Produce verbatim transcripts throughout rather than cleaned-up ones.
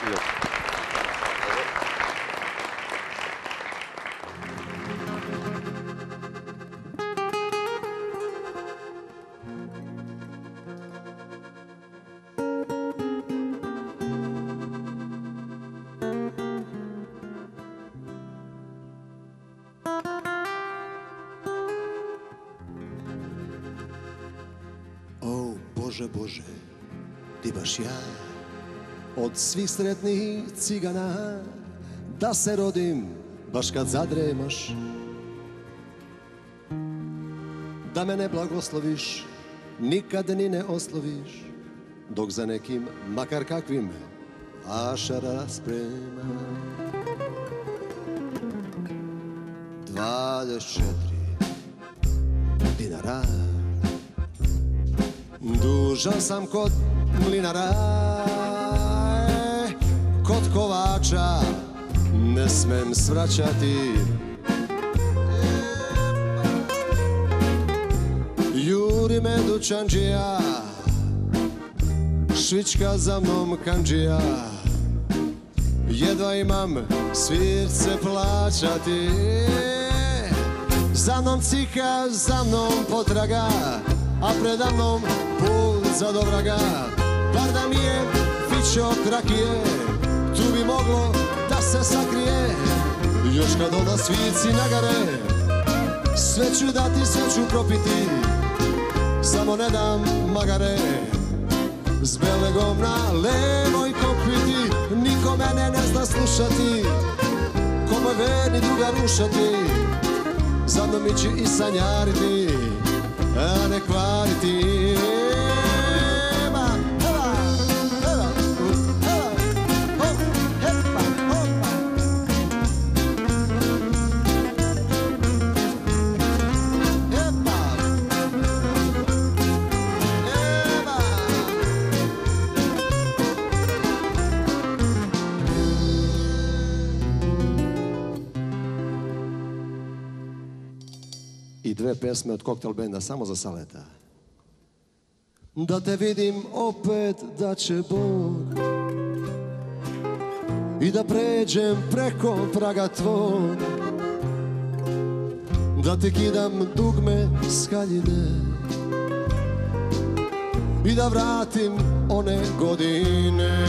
Bože, Bože, ti baš ja od svih sretnih cigana da se rodim baš kad zadremaš, da me ne blagosloviš, nikad ni ne osloviš, dok za nekim, makar kakvim, ašara sprema. Dvadeset četiri dinara dužan sam kod mlinara, kod kovača ne smem svraćati. Juri me dućanđija, švička za mnom kanđija, jedva imam svirce plaćati. Za mnom cika, za mnom potraga, a preda mnom put za do vraga. Bar da mi je fićok rakije, tu bi moglo da se sakrije. Još kad onda svici nagare, sve ću dati, sve ću propiti, samo ne dam magare. S belegom na levoj kopiti, niko mene ne zna slušati, ko moj verni druga rušati. Za mnom ići i sanjariti, a ne kvariti. I dve pesme od Koktel benda samo za Saleta. Da te vidim opet, da će Bog, i da pređem preko praga tvog, da ti kidam dugme skaljine i da vratim one godine.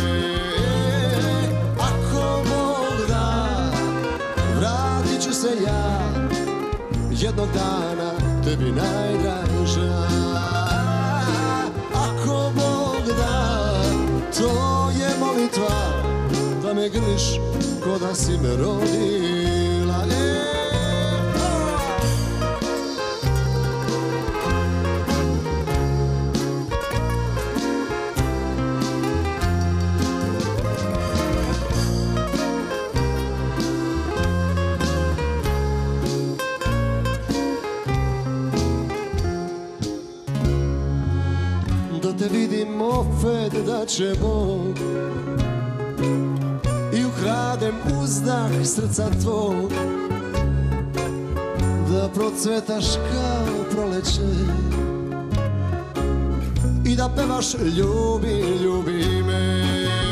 Ako Bog da, vratit ću se ja jednog dana tebi najdraža. Ako Bog da, to je molitva, da me grliš ko da si me rodila. Da te vidim opet, da će Bog, i ukradem uzdah srca tvog, da procvetaš kao proleće i da pevaš ljubi, ljubi me.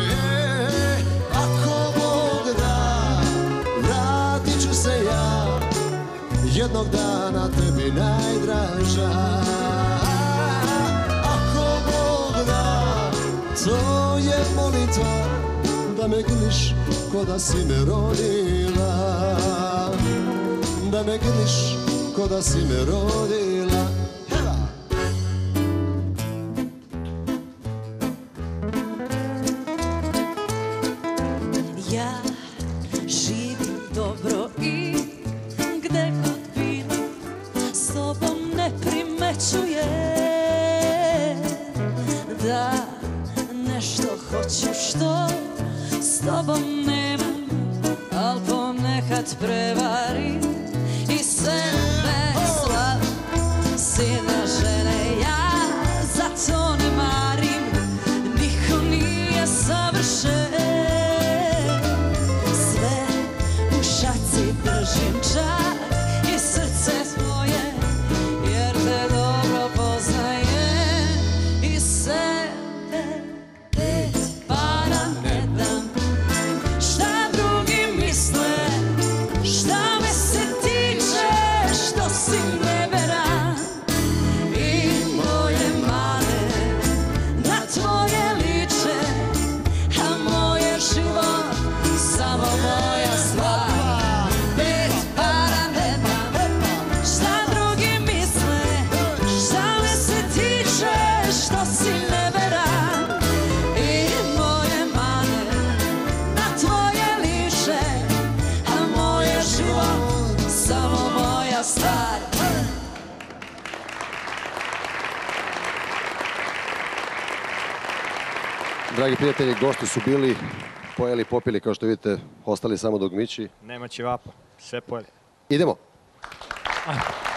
Ako Bog da, vratit ću se ja jednog dana tebi najdraža. To je molitva, da me grliš ko da si me rodila, da me grliš ko da si me rodila. Hela! Ja živim dobro i gde god bila, s tobom ne primećujem da nešto hoću što s tobom nemam, al ponekad prevarim i sebe slavim. Sina žene, ja za to ne marim, niko nije savršen. Sve u šaci držim čak i srce tvoje, jer te dobro poznajem i sebe. Dragi prijatelji, gosti su bili, pojeli, popili, kao što vidite, ostali samo dogmići. Nema ćevapa, sve pojeli. Idemo. Ah.